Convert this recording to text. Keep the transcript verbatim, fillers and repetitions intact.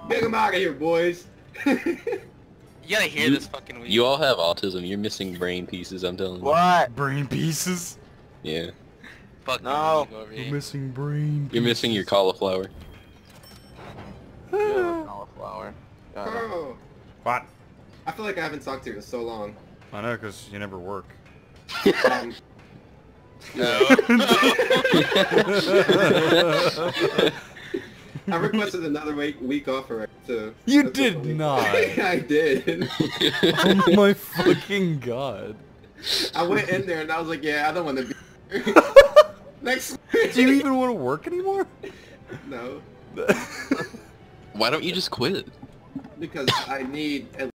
Get him out of here, boys. You gotta hear You- this fucking week. You all have autism. You're missing brain pieces, I'm telling you. What? Brain pieces? Yeah. Fuck No. you, over You're here. missing brain pieces. You're missing your cauliflower. Yo, cauliflower. Got it. Oh, What? I feel like I haven't talked to you in so long. I know, because you never work. Um, No. I requested another week, week off already. So You that's did a week. not. I did. Oh my fucking god. I went in there and I was like, yeah, I don't want to be here. Next week. Do you even want to work anymore? No, Why don't you just quit? because I need at